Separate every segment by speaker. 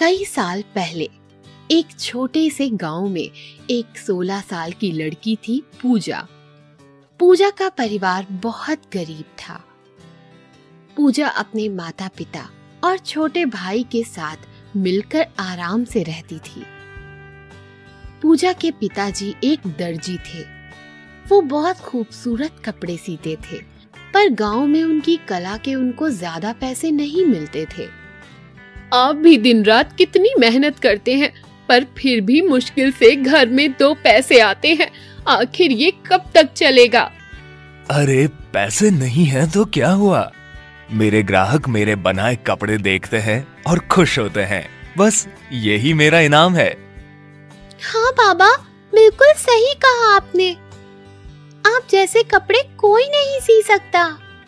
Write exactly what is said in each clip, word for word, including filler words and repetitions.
Speaker 1: कई साल पहले एक छोटे से गांव में एक सोलह साल की लड़की थी पूजा। पूजा का परिवार बहुत गरीब था। पूजा अपने माता पिता और छोटे भाई के साथ मिलकर आराम से रहती थी। पूजा के पिताजी एक दर्जी थे। वो बहुत खूबसूरत कपड़े सीते थे, पर गांव में उनकी कला के उनको ज्यादा पैसे नहीं मिलते थे। आप भी दिन रात कितनी मेहनत करते हैं, पर फिर भी मुश्किल से घर में दो पैसे आते हैं। आखिर ये कब तक चलेगा?
Speaker 2: अरे पैसे नहीं है तो क्या हुआ? मेरे ग्राहक मेरे बनाए कपड़े देखते हैं और खुश होते हैं। बस यही मेरा इनाम है।
Speaker 1: हाँ बाबा, बिल्कुल सही कहा आपने। आप जैसे कपड़े कोई नहीं सी सकता।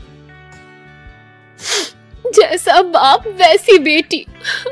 Speaker 1: जैसा बाप वैसी बेटी।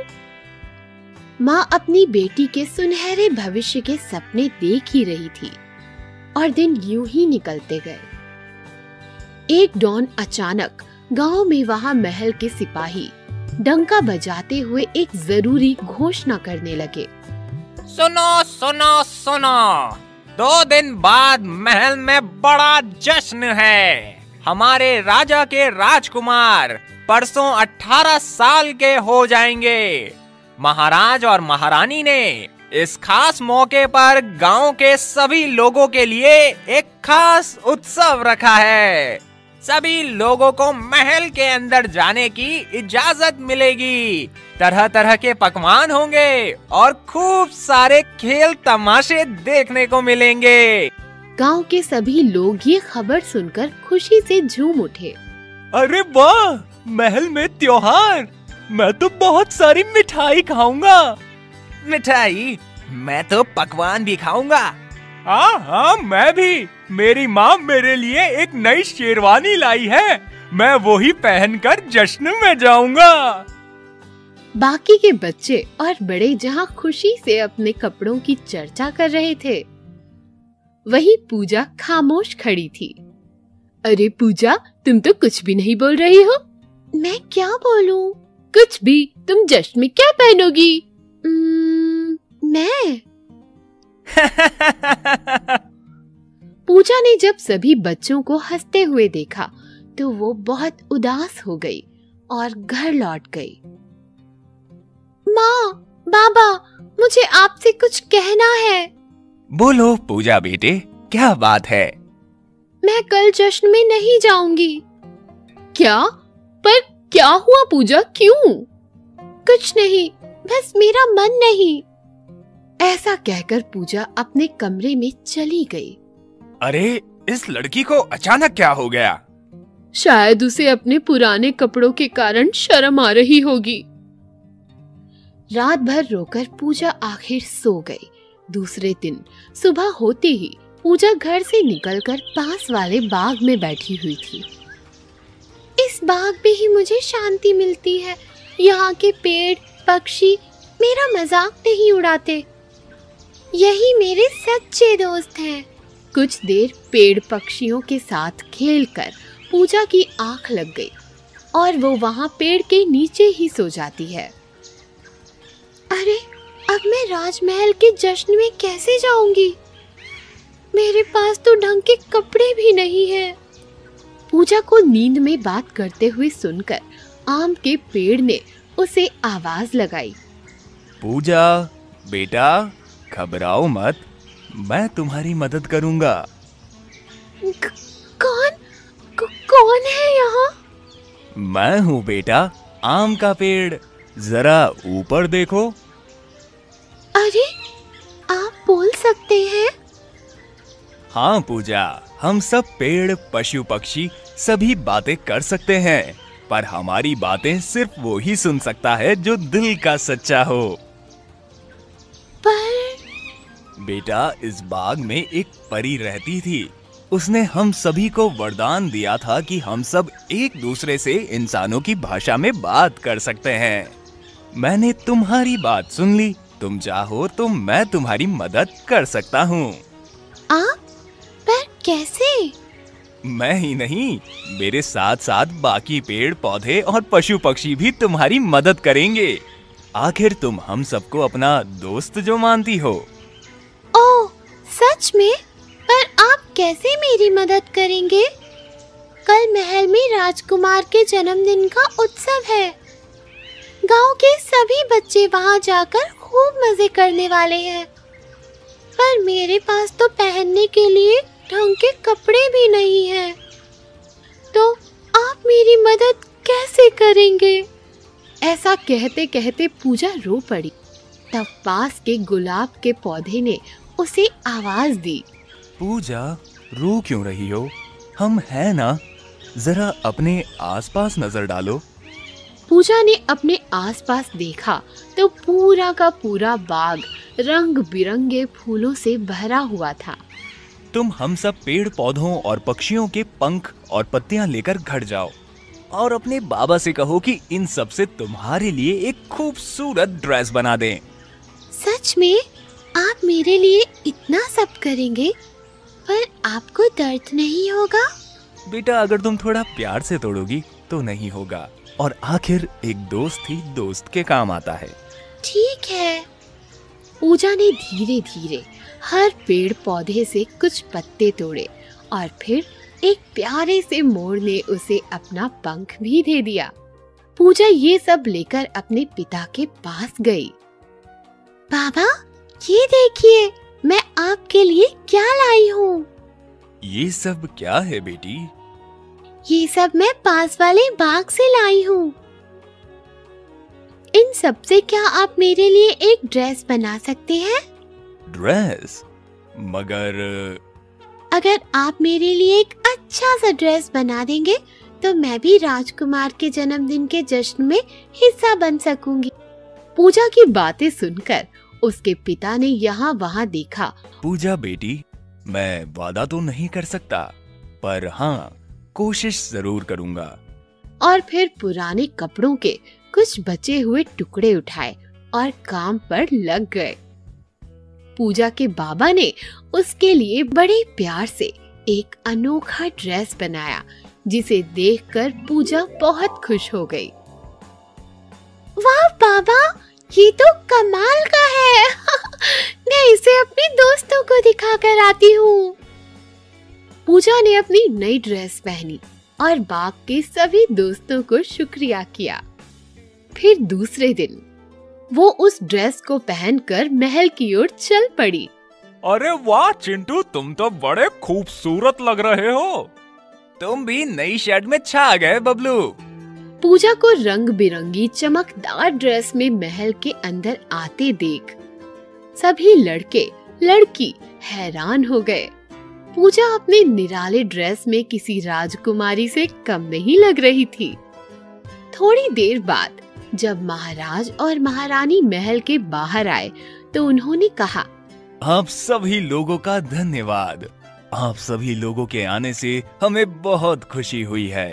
Speaker 1: माँ अपनी बेटी के सुनहरे भविष्य के सपने देख ही रही थी और दिन यूं ही निकलते गए। एक डॉन अचानक गांव में वहां महल के सिपाही डंका बजाते हुए एक जरूरी घोषणा करने लगे।
Speaker 3: सुनो सुनो सुनो, दो दिन बाद महल में बड़ा जश्न है। हमारे राजा के राजकुमार परसों अठारह साल के हो जाएंगे। महाराज और महारानी ने इस खास मौके पर गांव के सभी लोगों के लिए एक खास उत्सव रखा है। सभी लोगों को महल के अंदर जाने की इजाजत मिलेगी। तरह तरह के पकवान होंगे और खूब सारे खेल तमाशे देखने को मिलेंगे।
Speaker 1: गांव के सभी लोग ये खबर सुनकर खुशी से झूम उठे।
Speaker 2: अरे वाह, महल में त्योहार! मैं तो बहुत सारी मिठाई खाऊंगा।
Speaker 3: मिठाई? मैं तो पकवान भी खाऊंगा।
Speaker 2: हाँ हाँ, मैं भी। मेरी माँ मेरे लिए एक नई शेरवानी लाई है। मैं वो ही पहनकर जश्न में जाऊंगा।
Speaker 1: बाकी के बच्चे और बड़े जहाँ खुशी से अपने कपड़ों की चर्चा कर रहे थे, वही पूजा खामोश खड़ी थी। अरे पूजा, तुम तो कुछ भी नहीं बोल रही हो। मैं क्या बोलूं? कुछ भी। तुम जश्न में क्या पहनोगी? मैं पूजा ने जब सभी बच्चों को हंसते हुए देखा तो वो बहुत उदास हो गई और घर लौट गई। माँ, बाबा, मुझे आपसे कुछ कहना है।
Speaker 2: बोलो पूजा बेटे, क्या बात है?
Speaker 1: मैं कल जश्न में नहीं जाऊंगी। क्या? पर क्या हुआ पूजा, क्यों? कुछ नहीं, बस मेरा मन नहीं। ऐसा कहकर पूजा अपने कमरे में चली गई।
Speaker 2: अरे, इस लड़की को अचानक क्या हो गया?
Speaker 1: शायद उसे अपने पुराने कपड़ों के कारण शर्म आ रही होगी। रात भर रोकर पूजा आखिर सो गई। दूसरे दिन सुबह होते ही पूजा घर से निकलकर पास वाले बाग में बैठी हुई थी। इस बाग में ही मुझे शांति मिलती है। यहाँ के पेड़ पक्षी मेरा मजाक नहीं उड़ाते। यही मेरे सच्चे दोस्त हैं। कुछ देर पेड़ पक्षियों के साथ खेलकर पूजा की आंख लग गई और वो वहाँ पेड़ के नीचे ही सो जाती है। अरे, अब मैं राजमहल के जश्न में कैसे जाऊंगी? मेरे पास तो ढंग के कपड़े भी नहीं हैं। पूजा को नींद में बात करते हुए सुनकर आम के पेड़ ने उसे आवाज लगाई।
Speaker 2: पूजा बेटा, घबराओ मत, मैं तुम्हारी मदद करूंगा।
Speaker 1: कौन क, कौन है यहाँ?
Speaker 2: मैं हूँ बेटा, आम का पेड़। जरा ऊपर देखो।
Speaker 1: अरे, आप बोल सकते हैं?
Speaker 2: हाँ पूजा, हम सब पेड़ पशु पक्षी सभी बातें कर सकते हैं, पर हमारी बातें सिर्फ वो ही सुन सकता है जो दिल का सच्चा हो।
Speaker 1: पर
Speaker 2: बेटा, इस बाग में एक परी रहती थी। उसने हम सभी को वरदान दिया था कि हम सब एक दूसरे से इंसानों की भाषा में बात कर सकते हैं। मैंने तुम्हारी बात सुन ली। तुम चाहो तो मैं तुम्हारी मदद कर सकता हूँ।
Speaker 1: आप? पर कैसे?
Speaker 2: मैं ही नहीं, मेरे साथ साथ बाकी पेड़ पौधे और पशु पक्षी भी तुम्हारी मदद करेंगे। आखिर तुम हम सबको अपना दोस्त जो मानती हो।
Speaker 1: ओह, सच में? पर आप कैसे मेरी मदद करेंगे? कल महल में राजकुमार के जन्मदिन का उत्सव है। गांव के सभी बच्चे वहां जाकर खूब मजे करने वाले हैं। पर मेरे पास तो पहनने के लिए ढंग के कपड़े भी नहीं हैं। तो आप मेरी मदद कैसे करेंगे? ऐसा कहते कहते पूजा रो पड़ी। तब पास के गुलाब के पौधे ने उसे आवाज दी।
Speaker 2: पूजा, रो क्यों रही हो? हम हैं ना, जरा अपने आसपास नजर डालो।
Speaker 1: पूजा ने अपने आसपास देखा तो पूरा का पूरा बाग रंग बिरंगे फूलों से भरा हुआ था।
Speaker 2: तुम हम सब पेड़ पौधों और पक्षियों के पंख और पत्तियां लेकर घर जाओ और अपने बाबा से कहो कि इन सब से तुम्हारे लिए एक खूबसूरत ड्रेस बना दें।
Speaker 1: सच में? आप मेरे लिए इतना सब करेंगे? पर आपको दर्द नहीं होगा?
Speaker 2: बेटा, अगर तुम थोड़ा प्यार से तोड़ोगी तो नहीं होगा, और आखिर एक दोस्त ही दोस्त के काम आता है।
Speaker 1: ठीक है। पूजा ने धीरे धीरे हर पेड़ पौधे से कुछ पत्ते तोड़े और फिर एक प्यारे से मोर ने उसे अपना पंख भी दे दिया। पूजा ये सब लेकर अपने पिता के पास गई। बाबा, ये देखिए, मैं आपके लिए क्या लाई हूँ।
Speaker 2: ये सब क्या है बेटी?
Speaker 1: ये सब मैं पास वाले बाग से लाई हूँ। इन सब से क्या आप मेरे लिए एक ड्रेस बना सकते हैं?
Speaker 2: ड्रेस? मगर
Speaker 1: अगर आप मेरे लिए एक अच्छा सा ड्रेस बना देंगे तो मैं भी राजकुमार के जन्मदिन के जश्न में हिस्सा बन सकूंगी। पूजा की बातें सुनकर उसके पिता ने यहाँ वहाँ देखा।
Speaker 2: पूजा बेटी, मैं वादा तो नहीं कर सकता, पर हाँ, कोशिश जरूर करूँगा।
Speaker 1: और फिर पुराने कपड़ों के कुछ बचे हुए टुकड़े उठाए और काम पर लग गए। पूजा के बाबा ने उसके लिए बड़े प्यार से एक अनोखा ड्रेस बनाया, जिसे देखकर पूजा बहुत खुश हो गई। वाह बाबा, ये तो कमाल का है। मैं इसे अपने दोस्तों को दिखाकर आती हूँ। पूजा ने अपनी नई ड्रेस पहनी और बाग के सभी दोस्तों को शुक्रिया किया। फिर दूसरे दिन वो उस ड्रेस को पहनकर महल की ओर चल पड़ी।
Speaker 3: अरे वाह चिंटू, तुम तो बड़े खूबसूरत लग रहे हो।
Speaker 2: तुम भी नई शर्ट में छा गए बबलू।
Speaker 1: पूजा को रंग बिरंगी चमकदार ड्रेस में महल के अंदर आते देख सभी लड़के लड़की हैरान हो गए। पूजा अपने निराले ड्रेस में किसी राजकुमारी से कम नहीं लग रही थी। थोड़ी देर बाद जब महाराज और महारानी महल के बाहर आए तो उन्होंने कहा,
Speaker 2: आप सभी लोगों का धन्यवाद। आप सभी लोगों के आने से हमें बहुत खुशी हुई है।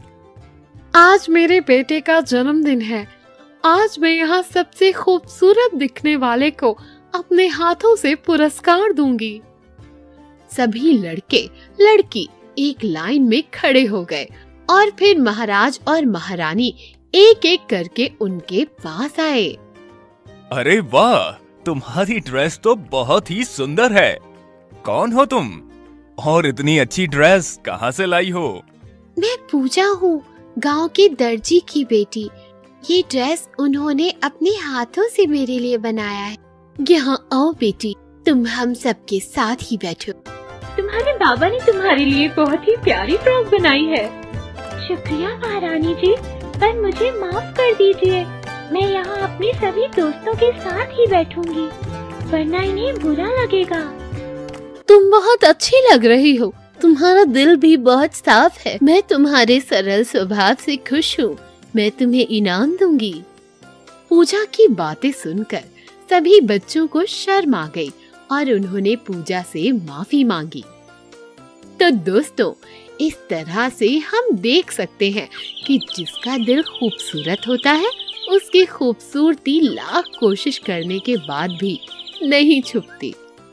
Speaker 1: आज मेरे बेटे का जन्मदिन है। आज मैं यहाँ सबसे खूबसूरत दिखने वाले को अपने हाथों से पुरस्कार दूंगी। सभी लड़के लड़की एक लाइन में खड़े हो गए और फिर महाराज और महारानी एक एक करके उनके पास आए।
Speaker 2: अरे वाह, तुम्हारी ड्रेस तो बहुत ही सुंदर है। कौन हो तुम और इतनी अच्छी ड्रेस कहाँ से लाई हो?
Speaker 1: मैं पूजा हूँ, गांव के दर्जी की बेटी। ये ड्रेस उन्होंने अपने हाथों से मेरे लिए बनाया है। यहाँ आओ बेटी, तुम हम सबके साथ ही बैठो।
Speaker 4: तुम्हारे बाबा ने तुम्हारे लिए बहुत ही प्यारी फ्रॉक बनाई है। शुक्रिया महारानी जी, पर मुझे माफ कर दीजिए। मैं यहाँ अपने सभी दोस्तों के साथ ही बैठूंगी, वरना इन्हें बुरा लगेगा।
Speaker 1: तुम बहुत अच्छी लग रही हो। तुम्हारा दिल भी बहुत साफ है। मैं तुम्हारे सरल स्वभाव से खुश हूँ। मैं तुम्हें इनाम दूंगी। पूजा की बातें सुनकर सभी बच्चों को शर्म आ गई और उन्होंने पूजा से माफी मांगी। तो दोस्तों, इस तरह से हम देख सकते हैं कि जिसका दिल खूबसूरत होता है उसकी खूबसूरती लाख कोशिश करने के बाद भी नहीं छुपती।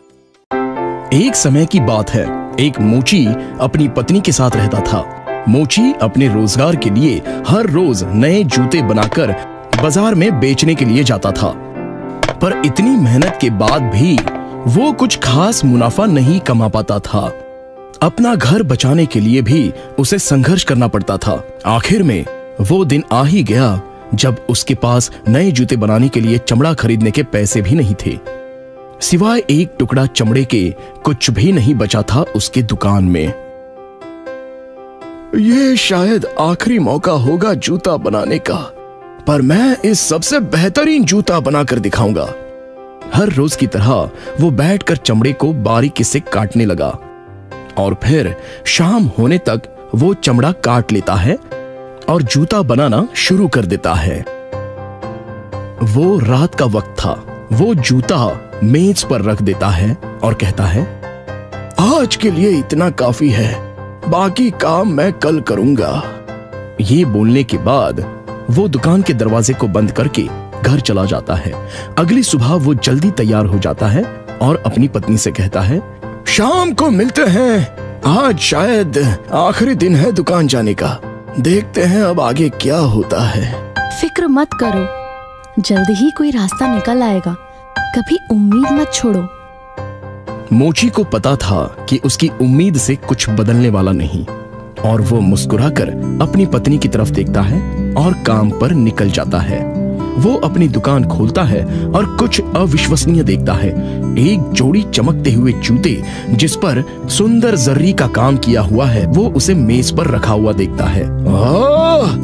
Speaker 5: एक समय की बात है, एक मोची अपनी पत्नी के साथ रहता था। मोची अपने रोजगार के लिए हर रोज नए जूते बनाकर बाजार में बेचने के लिए जाता था। पर इतनी मेहनत के बाद भी वो कुछ खास मुनाफा नहीं कमा पाता था। अपना घर बचाने के लिए भी उसे संघर्ष करना पड़ता था। आखिर में वो दिन आ ही गया जब उसके पास नए जूते बनाने के लिए चमड़ा खरीदने के पैसे भी नहीं थे। सिवाय एक टुकड़ा चमड़े के कुछ भी नहीं बचा था उसके दुकान में। ये शायद आखिरी मौका होगा जूता बनाने का, पर मैं इस सबसे बेहतरीन जूता बनाकर दिखाऊंगा। हर रोज की तरह वो बैठकर चमड़े को बारीकी से काटने लगा और फिर शाम होने तक वो चमड़ा काट लेता है और जूता बनाना शुरू कर देता है। वो रात का वक्त था। वो जूता मेज पर रख देता है और कहता है, आज के लिए इतना काफी है, बाकी काम मैं कल करूंगा। ये बोलने के बाद वो दुकान के दरवाजे को बंद करके घर चला जाता है। अगली सुबह वो जल्दी तैयार हो जाता है और अपनी पत्नी से कहता है, शाम को मिलते हैं, आज शायद आखिरी दिन है दुकान जाने का, देखते हैं अब आगे क्या होता है।
Speaker 6: फिक्र मत करो, जल्दी ही कोई रास्ता निकल आएगा, कभी उम्मीद मत छोड़ो।
Speaker 5: मोची को पता था कि उसकी उम्मीद से कुछ बदलने वाला नहीं और वो मुस्कुराकर अपनी पत्नी की तरफ देखता है और काम पर निकल जाता है। वो अपनी दुकान खोलता है और कुछ अविश्वसनीय देखता है। एक जोड़ी चमकते हुए जूते जिस पर सुंदर जर्री का काम किया हुआ है, वो उसे मेज पर रखा हुआ देखता है। आह!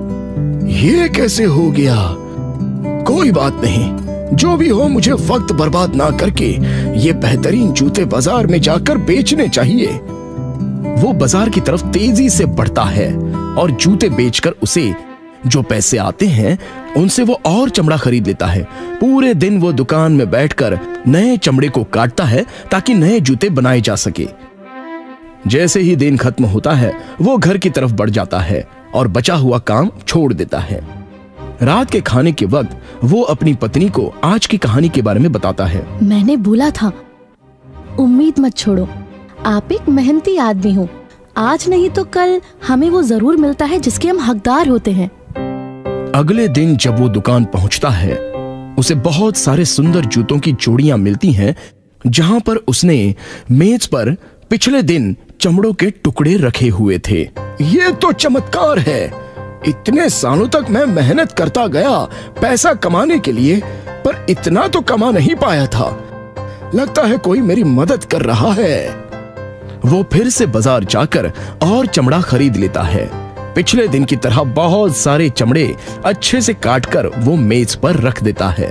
Speaker 5: ये कैसे हो गया? कोई बात नहीं, जो भी हो मुझे वक्त बर्बाद ना करके ये बेहतरीन जूते बाजार में जाकर बेचने चाहिए। वो बाजार की तरफ तेजी से बढ़ता है और जूते बेचकर उसे जो पैसे आते हैं उनसे वो और चमड़ा खरीद लेता है। पूरे दिन वो दुकान में बैठकर नए चमड़े को काटता है ताकि नए जूते बनाए जा सके। जैसे ही दिन खत्म होता है वो घर की तरफ बढ़ जाता है और बचा हुआ काम छोड़ देता है। रात के खाने के वक्त वो अपनी पत्नी को आज की कहानी के बारे में बताता है।
Speaker 6: मैंने बोला था, उम्मीद मत छोड़ो, आप एक मेहनती आदमी हो, आज नहीं तो कल हमें वो जरूर मिलता है जिसके हम हकदार होते हैं।
Speaker 5: अगले दिन जब वो दुकान पहुंचता है उसे बहुत सारे सुंदर जूतों की जोड़ियां मिलती हैं, जहां पर उसने मेज पर पिछले दिन चमड़ों के टुकड़े रखे हुए थे। ये तो चमत्कार है, इतने सालों तक मैं मेहनत करता गया पैसा कमाने के लिए, पर इतना तो कमा नहीं पाया था। लगता है कोई मेरी मदद कर रहा है। वो फिर से बाजार जाकर और चमड़ा खरीद लेता है। पिछले दिन की तरह बहुत सारे चमड़े अच्छे से काटकर वो मेज पर रख देता है।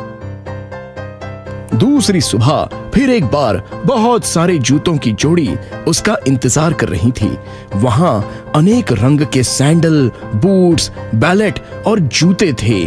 Speaker 5: दूसरी सुबह फिर एक बार बहुत सारे जूतों की जोड़ी उसका इंतजार कर रही थी। वहां अनेक रंग के सैंडल, बूट्स, बैलेट और जूते थे।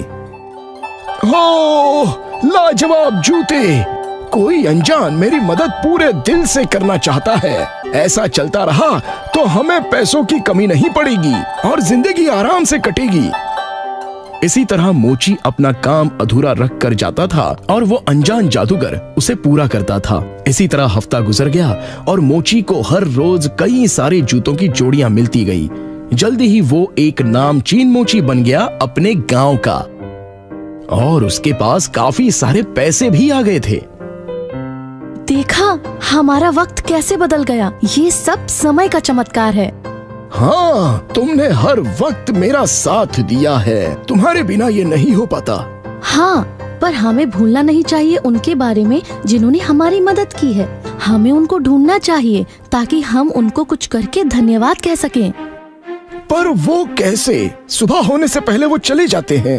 Speaker 5: ओह, लाजवाब जूते! कोई अनजान मेरी मदद पूरे दिल से करना चाहता है। ऐसा चलता रहा तो हमें पैसों की कमी नहीं पड़ेगी और जिंदगी आराम से कटेगी। इसी तरह मोची अपना काम अधूरा रख कर जाता था और वो अनजान जादूगर उसे पूरा करता था। इसी तरह हफ्ता गुजर गया और मोची को हर रोज कई सारे जूतों की जोड़ियां मिलती गई। जल्दी ही वो एक नामचीन मोची बन गया अपने गांव का और उसके पास काफी सारे पैसे भी आ गए थे।
Speaker 6: देखा, हमारा वक्त कैसे बदल गया। ये सब समय का चमत्कार है।
Speaker 5: हाँ, तुमने हर वक्त मेरा साथ दिया है। तुम्हारे बिना ये नहीं हो पाता।
Speaker 6: हाँ, पर हमें भूलना नहीं चाहिए उनके बारे में जिन्होंने हमारी मदद की है। हमें उनको ढूंढना चाहिए ताकि हम उनको कुछ करके धन्यवाद कह सकें।
Speaker 5: पर वो कैसे? सुबह होने से पहले वो चले जाते हैं।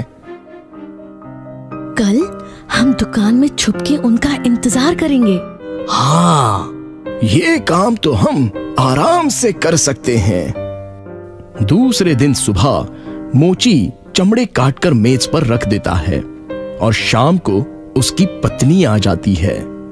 Speaker 6: कल हम दुकान में छुप के उनका इंतजार करेंगे।
Speaker 5: हाँ, ये काम तो हम आराम से कर सकते हैं। दूसरे दिन सुबह मोची चमड़े काटकर मेज पर रख देता है और शाम को उसकी पत्नी आ जाती है।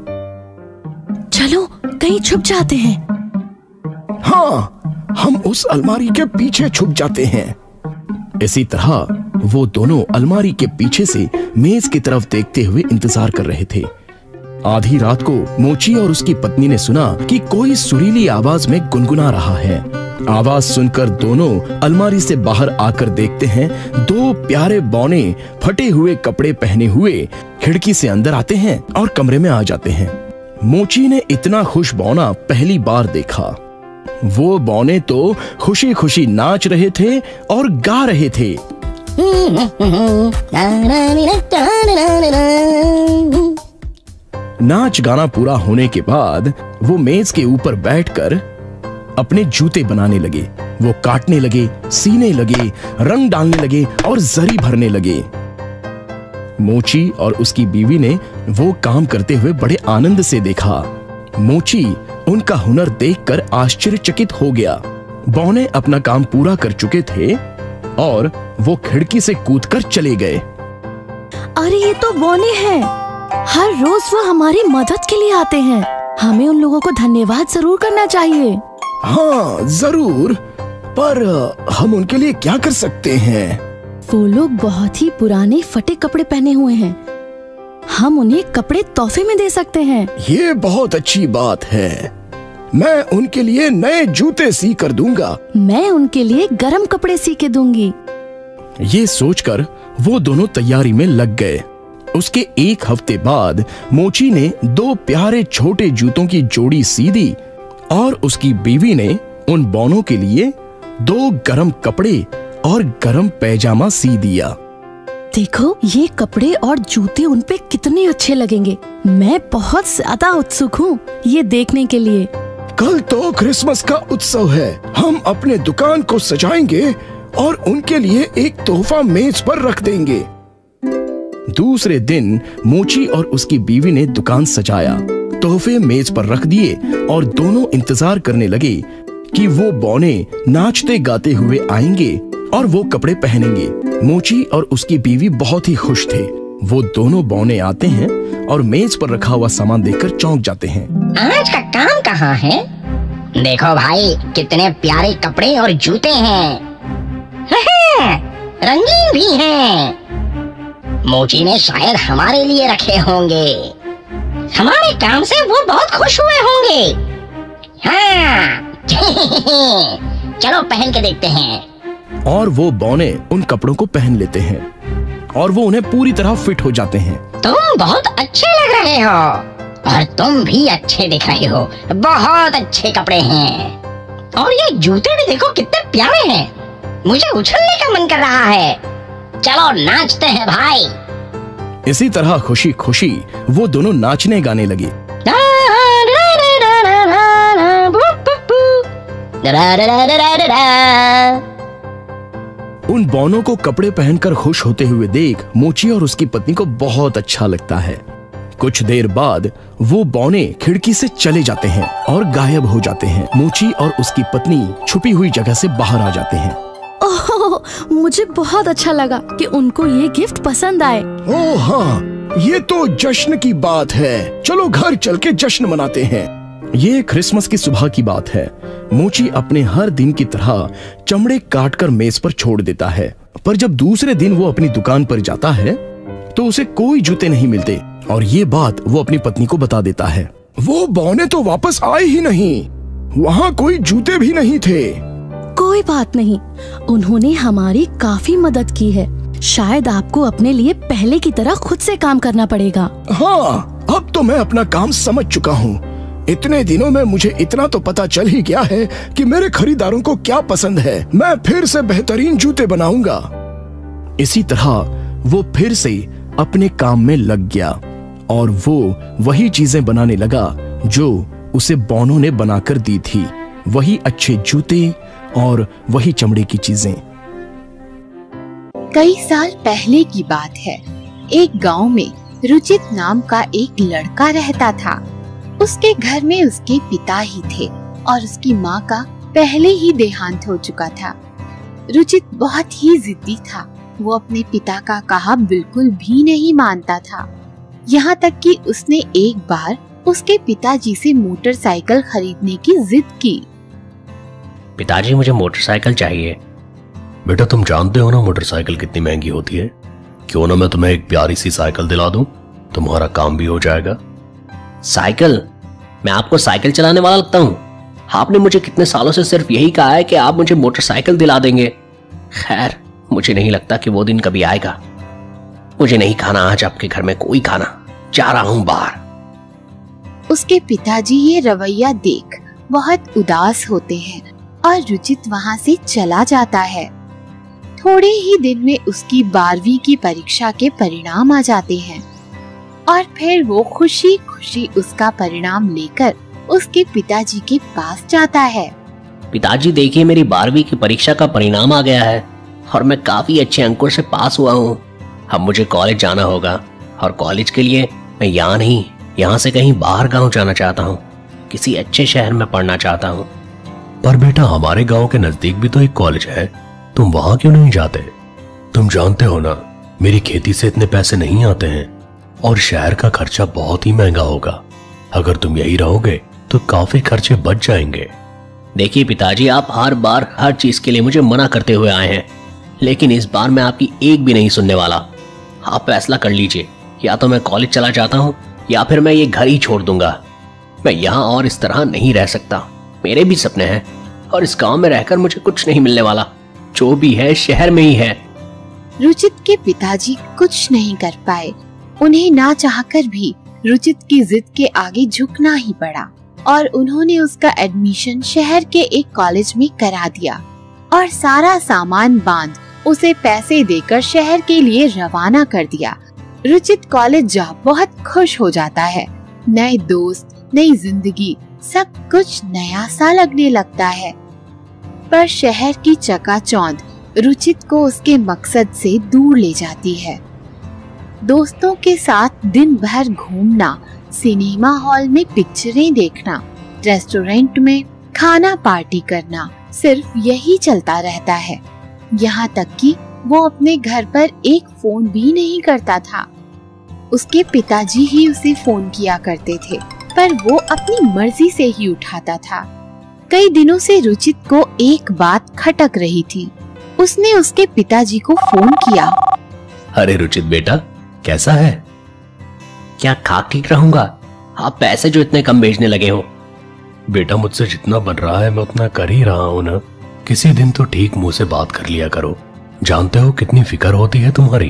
Speaker 6: चलो कहीं छुप जाते हैं।
Speaker 5: हाँ, हम उस अलमारी के पीछे छुप जाते हैं। इसी तरह वो दोनों अलमारी के पीछे से मेज की तरफ देखते हुए इंतजार कर रहे थे। आधी रात को मोची और उसकी पत्नी ने सुना कि कोई सुरीली आवाज में गुनगुना रहा है। आवाज सुनकर दोनों अलमारी से बाहर आकर देखते हैं दो प्यारे बौने फटे हुए कपड़े पहने हुए खिड़की से अंदर आते हैं और कमरे में आ जाते हैं। मोची ने इतना खुश बौना पहली बार देखा। वो बौने तो खुशी खुशी नाच रहे थे और गा रहे थे। नाच गाना पूरा होने के बाद वो मेज के ऊपर बैठकर अपने जूते बनाने लगे। वो काटने लगे, सीने लगे, रंग डालने लगे और जरी भरने लगे। मोची और उसकी बीवी ने वो काम करते हुए बड़े आनंद से देखा। मोची उनका हुनर देखकर आश्चर्यचकित हो गया। बौने अपना काम पूरा कर चुके थे और वो खिड़की से कूदकर चले गए।
Speaker 6: अरे ये तो बौने हैं। हर रोज वो हमारी मदद के लिए आते हैं। हमें उन लोगों को धन्यवाद जरूर करना चाहिए।
Speaker 5: हाँ जरूर, पर हम उनके लिए क्या कर सकते हैं?
Speaker 6: वो लोग बहुत ही पुराने फटे कपड़े पहने हुए हैं। हम उन्हें कपड़े तोहफे में दे सकते हैं।
Speaker 5: ये बहुत अच्छी बात है। मैं उनके लिए नए जूते सी कर दूंगा।
Speaker 6: मैं उनके लिए गरम कपड़े सी के दूंगी।
Speaker 5: ये सोचकर वो दोनों तैयारी में लग गए। उसके एक हफ्ते बाद मोची ने दो प्यारे छोटे जूतों की जोड़ी सी दी और उसकी बीवी ने उन बौनों के लिए दो गरम कपड़े और गरम पैजामा सी दिया।
Speaker 6: देखो ये कपड़े और जूते उन पे कितने अच्छे लगेंगे। मैं बहुत ज्यादा उत्सुक हूँ ये देखने के लिए।
Speaker 5: कल तो क्रिसमस का उत्सव है। हम अपने दुकान को सजाएंगे और उनके लिए एक तोहफा मेज पर रख देंगे। दूसरे दिन मोची और उसकी बीवी ने दुकान सजाया, तोहफे मेज पर रख दिए और दोनों इंतजार करने लगे कि वो बौने नाचते गाते हुए आएंगे और वो कपड़े पहनेंगे। मोची और उसकी बीवी बहुत ही खुश थे। वो दोनों बौने आते हैं और मेज पर रखा हुआ सामान देखकर चौंक जाते हैं।
Speaker 7: आज का काम कहाँ है? देखो भाई कितने प्यारे कपड़े और जूते हैं। रंगीन भी हैं। मोची ने शायद हमारे लिए रखे होंगे। हमारे काम से वो बहुत खुश हुए होंगे। हाँ। चलो पहन के देखते हैं।
Speaker 5: और वो बौने उन कपड़ों को पहन लेते हैं और वो उन्हें पूरी तरह फिट हो जाते हैं।
Speaker 7: तुम बहुत अच्छे लग रहे हो और तुम भी अच्छे दिख रहे हो। बहुत अच्छे कपड़े हैं और ये जूते भी देखो कितने प्यारे हैं। मुझे उछलने का मन कर रहा है। चलो नाचते हैं भाई।
Speaker 5: इसी तरह खुशी खुशी वो दोनों नाचने गाने लगे। उन बौनों को कपड़े पहनकर खुश होते हुए देख मोची और उसकी पत्नी को बहुत अच्छा लगता है। कुछ देर बाद वो बौने खिड़की से चले जाते हैं और गायब हो जाते हैं। मोची और उसकी पत्नी छुपी हुई जगह से बाहर आ जाते हैं।
Speaker 6: ओह, मुझे बहुत अच्छा लगा कि उनको ये गिफ्ट पसंद आए।
Speaker 5: ओह हाँ, ये तो जश्न की बात है। चलो घर चल के जश्न मनाते हैं। ये क्रिसमस की सुबह की बात है। मोची अपने हर दिन की तरह चमड़े काटकर मेज पर छोड़ देता है, पर जब दूसरे दिन वो अपनी दुकान पर जाता है तो उसे कोई जूते नहीं मिलते और ये बात वो अपनी पत्नी को बता देता है। वो बौने तो वापस आए ही नहीं। वहाँ कोई जूते भी नहीं थे।
Speaker 6: कोई बात नहीं, उन्होंने हमारी काफी मदद की है। शायद आपको अपने लिए पहले की तरह खुद से काम करना पड़ेगा।
Speaker 5: हाँ, अब तो मैं अपना काम समझ चुका हूँ। इतने दिनों में मुझे इतना तो पता चल ही गया है कि मेरे खरीदारों को क्या पसंद है। मैं फिर से बेहतरीन जूते बनाऊंगा। इसी तरह वो फिर से अपने काम में लग गया और वो वही चीजें बनाने लगा जो उसे बौनों ने बनाकर दी थी। वही अच्छे जूते और वही चमड़े की चीजें।
Speaker 1: कई साल पहले की बात है। एक गांव में रुचित नाम का एक लड़का रहता था। उसके घर में उसके पिता ही थे और उसकी माँ का पहले ही देहांत हो चुका था। रुचित बहुत ही जिद्दी था। वो अपने पिता का कहा बिल्कुल भी नहीं मानता था। यहाँ तक कि उसने एक बार उसके पिताजी से मोटरसाइकिल खरीदने की जिद की।
Speaker 8: पिताजी मुझे मोटरसाइकिल चाहिए।
Speaker 9: बेटा तुम जानते हो ना मोटरसाइकिल कितनी महंगी होती है। क्यों ना मैं तुम्हें एक प्यारी सी साइकिल दिला दूं, तुम्हारा काम भी हो जाएगा।
Speaker 8: साइकिल? मैं आपको साइकिल चलाने वाला लगता हूँ? आपने मुझे कितने सालों से सिर्फ यही कहा है कि आप मुझे मोटरसाइकिल दिला देंगे। खैर, मुझे नहीं लगता कि वो दिन कभी आएगा। मुझे नहीं खाना आज आपके घर में कोई खाना, जा रहा हूं बाहर।
Speaker 1: उसके पिताजी ये रवैया देख बहुत उदास होते हैं और रुचित वहाँ से चला जाता है। थोड़े ही दिन में उसकी बारहवीं की परीक्षा के परिणाम आ जाते हैं और फिर वो खुशी खुशी उसका परिणाम लेकर उसके पिताजी के पास जाता है।
Speaker 8: पिताजी देखिए, मेरी बारहवीं की परीक्षा का परिणाम आ गया है और मैं काफी अच्छे अंकों से पास हुआ हूँ। अब मुझे कॉलेज जाना होगा और कॉलेज के लिए मैं यहाँ नहीं, यहाँ से कहीं बाहर गांव जाना चाहता हूँ। किसी अच्छे शहर में पढ़ना चाहता हूँ।
Speaker 9: पर बेटा, हमारे गांव के नजदीक भी तो एक कॉलेज है, तुम वहां क्यों नहीं जाते? तुम जानते हो ना, मेरी खेती से इतने पैसे नहीं आते हैं और शहर का खर्चा बहुत ही महंगा होगा। अगर तुम यही रहोगे तो काफी खर्चे बच जाएंगे।
Speaker 8: देखिए पिताजी, आप हर बार हर चीज के लिए मुझे मना करते हुए आए हैं, लेकिन इस बार मैं आपकी एक भी नहीं सुनने वाला। आप फैसला कर लीजिए, या तो मैं कॉलेज चला जाता हूँ या फिर मैं ये घर ही छोड़ दूंगा। मैं यहाँ और इस तरह नहीं रह सकता। मेरे भी सपने हैं और इस गांव में रहकर मुझे कुछ नहीं मिलने वाला। जो भी है शहर में ही है।
Speaker 1: रुचित के पिताजी कुछ नहीं कर पाए। उन्हें ना चाहकर भी रुचित की जिद के आगे झुकना ही पड़ा और उन्होंने उसका एडमिशन शहर के एक कॉलेज में करा दिया और सारा सामान बांध उसे पैसे देकर शहर के लिए रवाना कर दिया। रुचित कॉलेज जा बहुत खुश हो जाता है। नए दोस्त, नई जिंदगी, सब कुछ नया सा लगने लगता है। पर शहर की चकाचौंध रुचित को उसके मकसद से दूर ले जाती है। दोस्तों के साथ दिन भर घूमना, सिनेमा हॉल में पिक्चरें देखना, रेस्टोरेंट में खाना पार्टी करना, सिर्फ यही चलता रहता है। यहाँ तक कि वो अपने घर पर एक फोन भी नहीं करता था। उसके पिताजी ही उसे फोन किया करते थे, पर वो अपनी मर्जी से ही उठाता था। कई दिनों से रुचित को एक बात खटक रही थी। उसने उसके पिताजी को फोन किया।
Speaker 9: अरे रुचित बेटा, कैसा है?
Speaker 8: क्या खाक ठीक रहूंगा? आप पैसे जो इतने कम भेजने लगे हो।
Speaker 9: बेटा, मुझसे जितना बन रहा है मैं उतना कर ही रहा हूँ ना। किसी दिन तो ठीक मुंह से बात कर लिया करो। जानते हो कितनी फिक्र होती है तुम्हारी।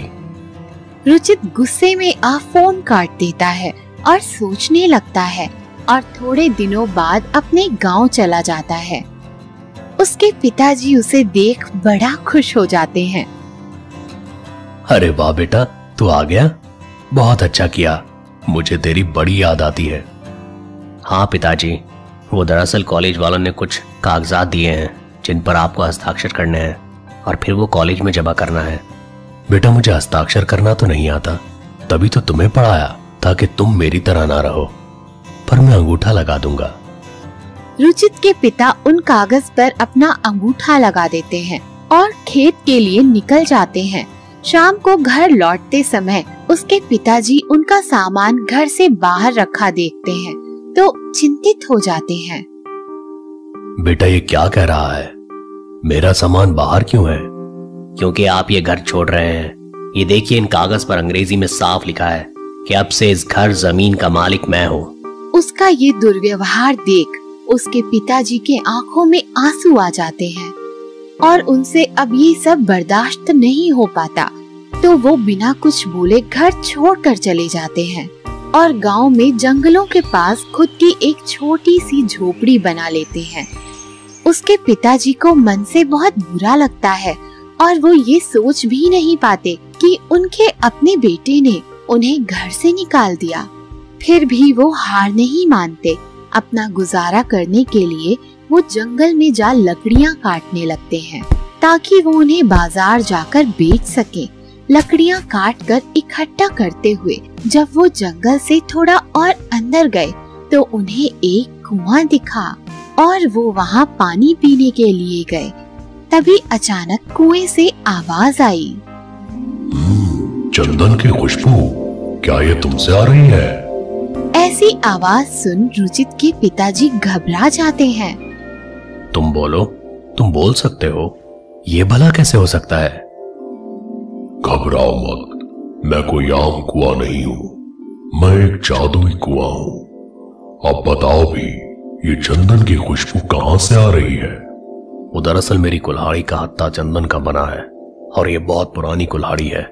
Speaker 1: रुचित गुस्से में आ फोन काट देता है और सोचने लगता है और थोड़े दिनों बाद अपने गांव चला जाता है। उसके पिताजी उसे देख बड़ा खुश हो जाते हैं।
Speaker 9: अरे वाह बेटा, तू आ गया, बहुत अच्छा किया। मुझे तेरी बड़ी याद आती है।
Speaker 8: हाँ पिताजी, वो दरअसल कॉलेज वालों ने कुछ कागजात दिए हैं जिन पर आपको हस्ताक्षर करने हैं और फिर वो कॉलेज में जमा करना है।
Speaker 9: बेटा, मुझे हस्ताक्षर करना तो नहीं आता, तभी तो तुम्हें पढ़ाया ताकि तुम मेरी तरह ना रहो। पर मैं अंगूठा लगा दूंगा।
Speaker 1: रुचित के पिता उन कागज पर अपना अंगूठा लगा देते हैं और खेत के लिए निकल जाते हैं। शाम को घर लौटते समय उसके पिताजी उनका सामान घर से बाहर रखा देखते हैं तो चिंतित हो जाते हैं।
Speaker 9: बेटा, ये क्या कह रहा है? मेरा सामान बाहर क्यों है?
Speaker 8: क्योंकि आप ये घर छोड़ रहे हैं। ये देखिए, इन कागज पर अंग्रेजी में साफ लिखा है कि अब से इस घर जमीन का मालिक मैं हूँ।
Speaker 1: उसका ये दुर्व्यवहार देख उसके पिताजी के आंखों में आंसू आ जाते हैं और उनसे अब ये सब बर्दाश्त नहीं हो पाता, तो वो बिना कुछ बोले घर छोड़कर चले जाते हैं और गांव में जंगलों के पास खुद की एक छोटी सी झोपड़ी बना लेते हैं। उसके पिताजी को मन से बहुत बुरा लगता है और वो ये सोच भी नहीं पाते कि उनके अपने बेटे ने उन्हें घर से निकाल दिया। फिर भी वो हार नहीं मानते। अपना गुजारा करने के लिए वो जंगल में जा लकड़ियाँ काटने लगते हैं ताकि वो उन्हें बाजार जाकर बेच सके। लकड़ियाँ काट कर इकट्ठा करते हुए जब वो जंगल से थोड़ा और अंदर गए तो उन्हें एक कुआं दिखा और वो वहाँ पानी पीने के लिए गए। तभी अचानक कुएं से आवाज आई।
Speaker 9: चंदन की खुशबू, क्या ये तुमसे आ रही है?
Speaker 1: ऐसी आवाज सुन रुचित के पिताजी घबरा जाते हैं।
Speaker 9: तुम बोलो, तुम बोल सकते हो, ये भला कैसे हो सकता है? घबराओ मत, मैं कोई आम कुआं नहीं हूँ, मैं एक जादुई कुआं हूँ। अब बताओ भी, ये चंदन की खुशबू कहां से आ रही है?
Speaker 8: वो दरअसल मेरी कुल्हाड़ी का हत्था चंदन का बना है और ये बहुत पुरानी कुल्हाड़ी है।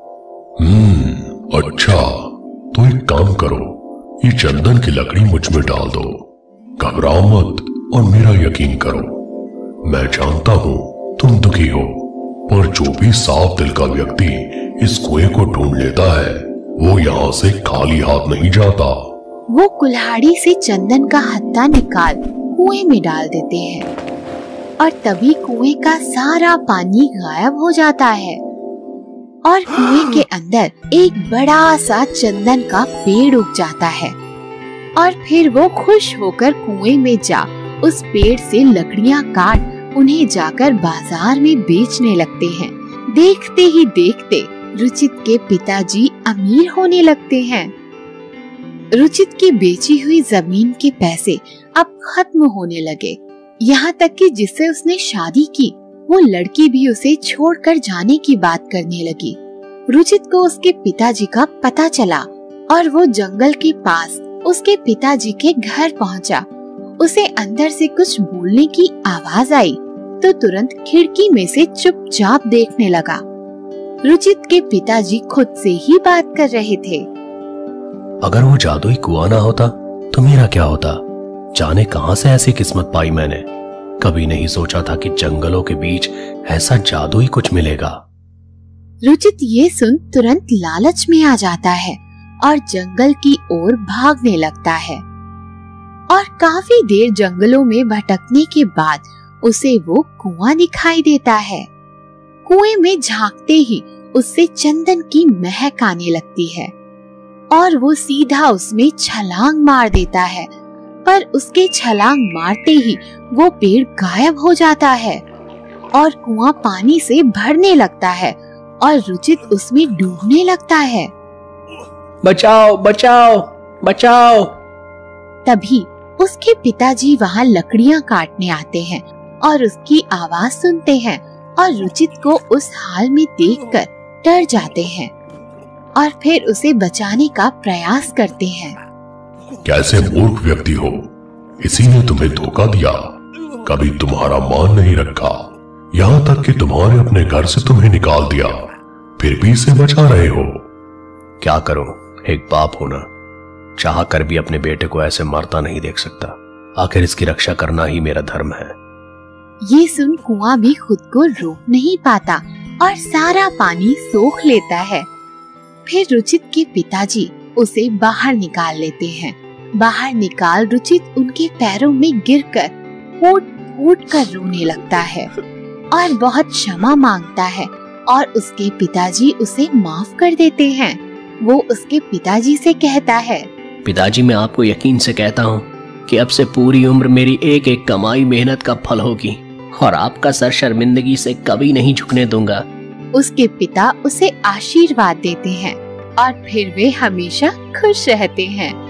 Speaker 9: हम्म, अच्छा, तो एक काम करो, ये चंदन की लकड़ी मुझ में डाल दो। घबराओ मत और मेरा यकीन करो। मैं जानता हूं तुम दुखी हो, पर जो भी साफ दिल का व्यक्ति इस कुएं को ढूंढ लेता है वो यहाँ से खाली हाथ नहीं जाता।
Speaker 1: वो कुल्हाड़ी से चंदन का हत्था निकाल कुएं में डाल देते हैं और तभी कुएं का सारा पानी गायब हो जाता है और कुएं के अंदर एक बड़ा सा चंदन का पेड़ उग जाता है। और फिर वो खुश होकर कुएं में जा उस पेड़ से लकड़ियां काट उन्हें जाकर बाजार में बेचने लगते हैं। देखते ही देखते रुचित के पिताजी अमीर होने लगते हैं। रुचित की बेची हुई जमीन के पैसे अब खत्म होने लगे, यहाँ तक कि जिससे उसने शादी की वो लड़की भी उसे छोड़कर जाने की बात करने लगी। रुचित को उसके पिताजी का पता चला और वो जंगल के पास उसके पिताजी के घर पहुंचा। उसे अंदर से कुछ बोलने की आवाज आई तो तुरंत खिड़की में से चुपचाप देखने लगा। रुचित के पिताजी खुद से ही बात कर रहे थे।
Speaker 8: अगर वो जादुई कुआं ना होता तो मेरा क्या होता? जाने कहां से ऐसी किस्मत पाई मैंने। कभी नहीं सोचा था कि जंगलों के बीच ऐसा जादुई कुछ मिलेगा।
Speaker 1: रुचित ये सुन तुरंत लालच में आ जाता है और जंगल की ओर भागने लगता है और काफी देर जंगलों में भटकने के बाद उसे वो कुआं दिखाई देता है। कुएं में झांकते ही उससे चंदन की महक आने लगती है और वो सीधा उसमें छलांग मार देता है, पर उसके छलांग मारते ही वो पेड़ गायब हो जाता है और कुआं पानी से भरने लगता है और रुचित उसमें डूबने लगता है।
Speaker 8: बचाओ बचाओ बचाओ।
Speaker 1: तभी उसके पिताजी वहाँ लकड़ियाँ काटने आते हैं और उसकी आवाज सुनते हैं और रुचित को उस हाल में देखकर डर जाते हैं और फिर उसे बचाने का प्रयास करते हैं।
Speaker 9: कैसे मूर्ख व्यक्ति हो, इसी ने तुम्हें धोखा दिया, कभी तुम्हारा मान नहीं रखा, यहाँ तक कि तुम्हारे अपने घर से तुम्हें निकाल दिया, फिर भी इसे बचा रहे हो।
Speaker 8: क्या करूं, एक बाप होना चाह कर भी अपने बेटे को ऐसे मरता नहीं देख सकता। आखिर इसकी रक्षा करना ही मेरा धर्म है।
Speaker 1: ये सुन कुआं भी खुद को रोक नहीं पाता और सारा पानी सोख लेता है। फिर रुचित के पिताजी उसे बाहर निकाल लेते हैं। बाहर निकाल रुचित उनके पैरों में गिरकर फूट फूट कर रोने लगता है और बहुत क्षमा मांगता है और उसके पिताजी उसे माफ कर देते हैं। वो उसके पिताजी से कहता है,
Speaker 8: पिताजी मैं आपको यकीन से कहता हूँ कि अब से पूरी उम्र मेरी एक एक कमाई मेहनत का फल होगी और आपका सर शर्मिंदगी से कभी नहीं झुकने दूंगा।
Speaker 1: उसके पिता उसे आशीर्वाद देते हैं और फिर वे हमेशा खुश रहते हैं।